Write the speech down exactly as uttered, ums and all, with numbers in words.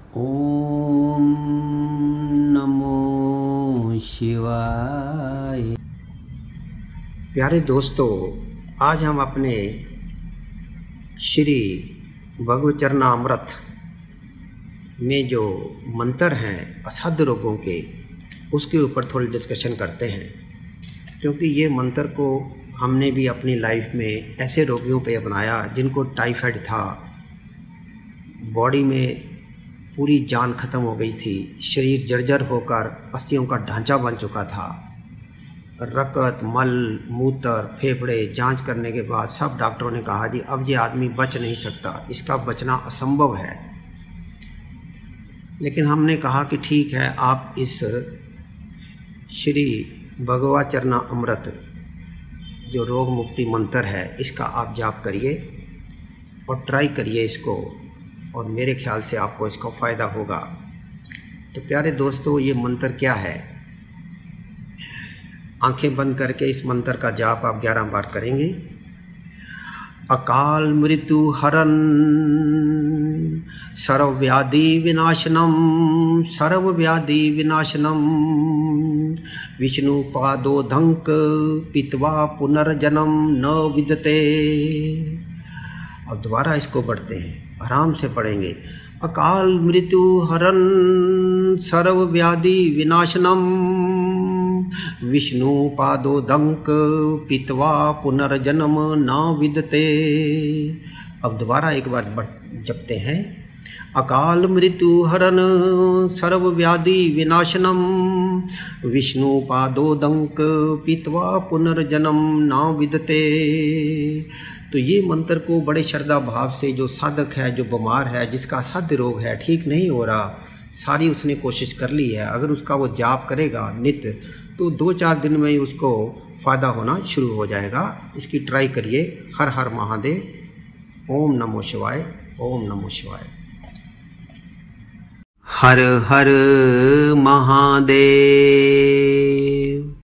ओम नमो शिवाय। प्यारे दोस्तों, आज हम अपने श्री भगवचरणामृत में जो मंत्र हैं असाध्य रोगों के, उसके ऊपर थोड़ी डिस्कशन करते हैं, क्योंकि ये मंत्र को हमने भी अपनी लाइफ में ऐसे रोगियों पे अपनाया जिनको टाइफाइड था, बॉडी में पूरी जान ख़त्म हो गई थी, शरीर जर्जर होकर अस्थियों का ढांचा बन चुका था, रकत, मल, मूत्र, फेफड़े जांच करने के बाद सब डॉक्टरों ने कहा जी अब ये आदमी बच नहीं सकता, इसका बचना असंभव है। लेकिन हमने कहा कि ठीक है, आप इस श्री भगवचरणामृत जो रोग मुक्ति मंत्र है इसका आप जाप करिए और ट्राई करिए इसको, और मेरे ख्याल से आपको इसका फ़ायदा होगा। तो प्यारे दोस्तों, ये मंत्र क्या है? आंखें बंद करके इस मंत्र का जाप आप ग्यारह बार करेंगे। अकाल मृत्यु हरन सर्व व्याधि विनाशनम सर्व व्याधि विनाशनम विष्णु पादो धंक पित्वा पुनर्जन्म न विदते। अब दोबारा इसको पढ़ते हैं, आराम से पढ़ेंगे। अकाल मृत्यु हरन सर्व व्याधि विनाशनम विष्णु पादो दंक पित्वा पुनर्जन्म न विदते। अब दोबारा एक बार जपते हैं। अकाल मृत्यु हरन सर्व व्याधि विनाशनम विष्णु पादो दंक पित्वा पुनर्जन्म न विदते। तो ये मंत्र को बड़े श्रद्धा भाव से, जो साधक है, जो बीमार है, जिसका असाध्य रोग है, ठीक नहीं हो रहा, सारी उसने कोशिश कर ली है, अगर उसका वो जाप करेगा नित्य तो दो चार दिन में ही उसको फ़ायदा होना शुरू हो जाएगा। इसकी ट्राई करिए। हर हर महादेव। ओम नमो शिवाय। ओम नमो शिवाय। हर हर महादेव।